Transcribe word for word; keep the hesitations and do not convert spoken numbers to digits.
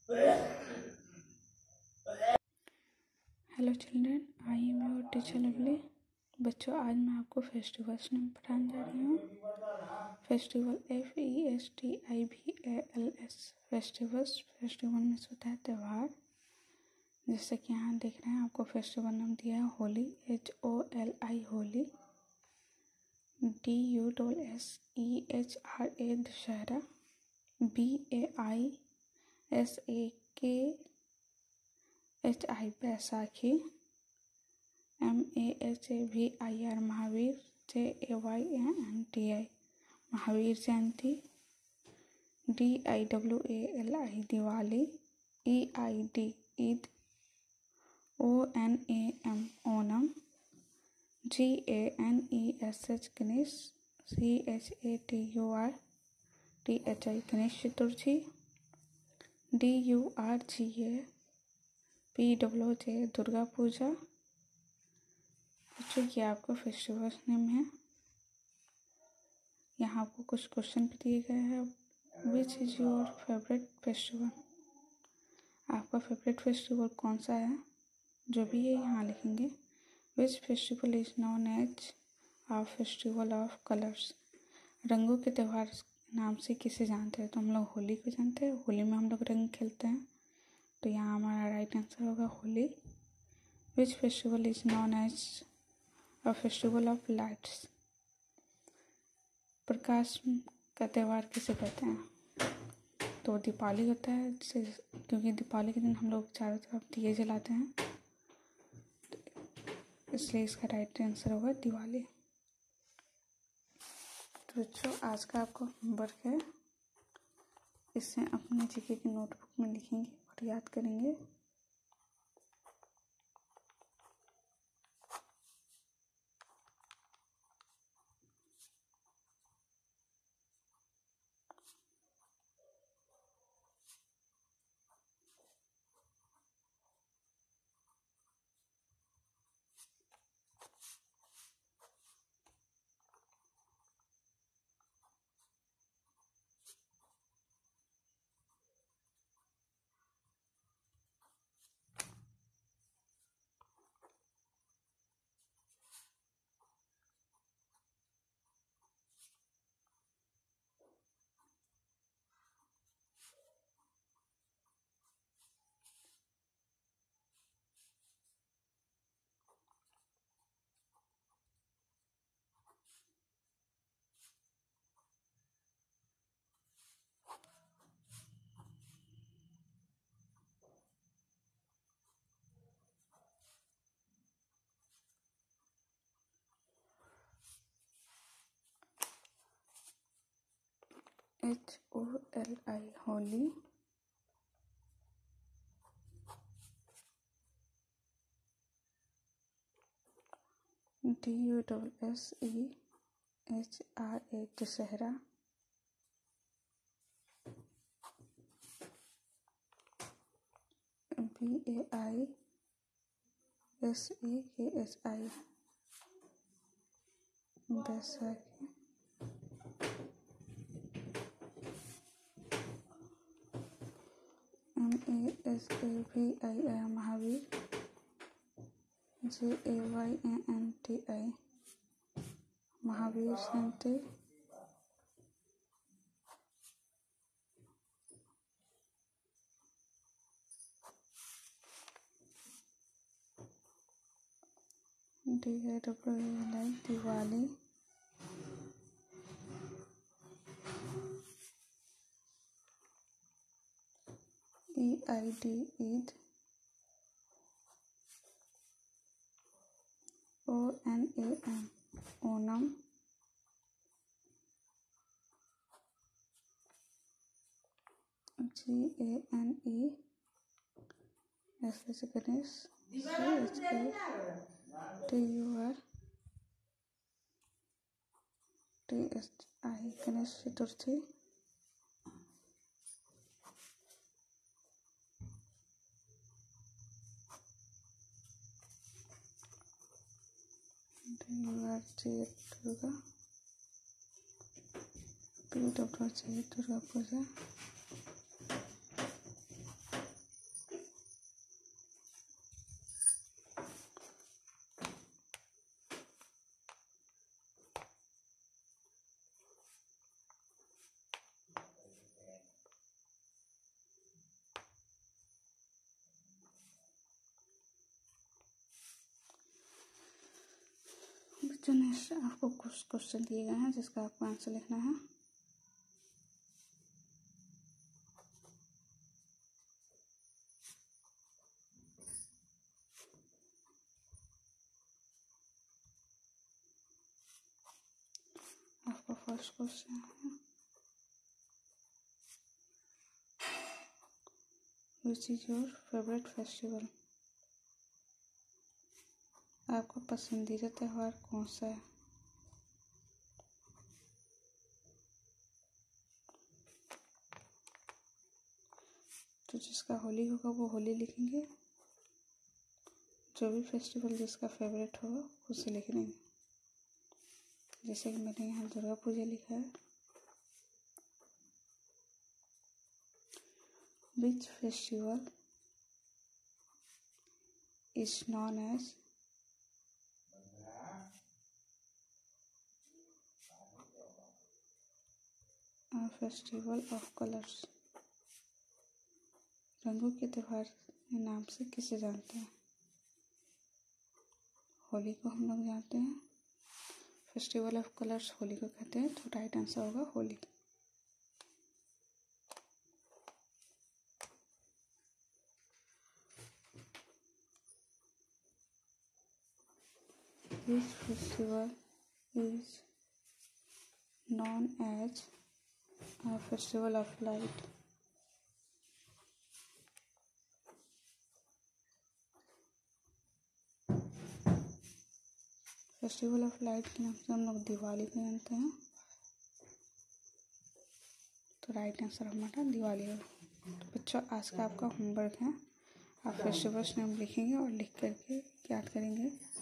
Hello children, I am your teacher Lovely. बच्चों, आज मैं आपको फेस्टिवल्स नेम पढ़ाने जा रही हूँ। Festival F E S T I V A L S. Festivals festival में से होता है त्यौहार। जैसे कि यहाँ देख रहे हैं, आपको फेस्टिवल नाम दिया है Holi, H O L I Holi. D U double S E H R A Dussehra. B A I S A K H I Baisakhi. M A H A V I R Mahavir. J A Y N T I Mahavir Jayanti. D I W A L I Diwali. E I D Eid. O N A M Onam. G A N E S H Ganesh. C H A T U R T H I Ganesh Chaturthi. D U R G A P W J Durga Puja. बच्चों, ये आपको festivals name है। यहाँ आपको कुछ question भी दिए गए हैं। Which is your favourite festival? आपका फेवरेट फेस्टिवल कौन सा है? जो भी है यहाँ लिखेंगे। Which festival is known as a festival of colours? रंगों के त्यौहार नाम से किसे जानते हैं? तो हम लोग होली को जानते हैं। होली में हम लोग रंग खेलते हैं, तो यहाँ हमारा राइट आंसर होगा Holi. Which festival is known as a festival of lights? प्रकाश का त्यौहार किसे कहते हैं? तो दीपावली होता है, क्योंकि दीपावली के दिन हम लोग चारों तरफ दिए जलाते हैं, इसलिए इसका राइट आंसर होगा दिवाली। तो बच्चों, आज का आपको होमवर्क है, इसे अपने जीके की नोटबुक में लिखेंगे और याद करेंगे। H O L I Holi. D U double S E H R A Dussehra. B A I S A K H I Baisakhi. M A S A V I R Mahavir. J A Y N T I Mahavir Jayanti. D I W L I Diwali. E I D Eid. O N A M Onam. G A N E S H Ganesh. C H A T U R T H I Ganesh Chaturthi. D U R J Durga. P W J Durga Puja. जो next आपको कुछ question दिए गए हैं जिसका आपको answer लिखना है। आपका फर्स्ट क्वेश्चन है which is your favourite festival. आपका पसंदीदा त्यौहार कौन सा है। तो जिसका होली होगा वो होली लिखेंगे, जो भी फेस्टिवल जिसका फेवरेट होगा उसे लिख देंगे। जैसे कि मैंने यहाँ दुर्गा पूजा लिखा है। Which festival is known as a festival of colours. रंगों के त्योहार के नाम से किसे जानते हैं। होली को हम लोग जानते हैं। फेस्टिवल ऑफ कलर्स होली को कहते हैं, तो राइट आंसर होगा Holi. Which festival is known as a festival of light? Festival of light के नाम से हम लोग दिवाली को जानते हैं, तो राइट आंसर हमारा दिवाली है। तो बच्चों आज का आपका होमवर्क है, आप फेस्टिवल्स नेम लिखेंगे और लिख करके याद करेंगे।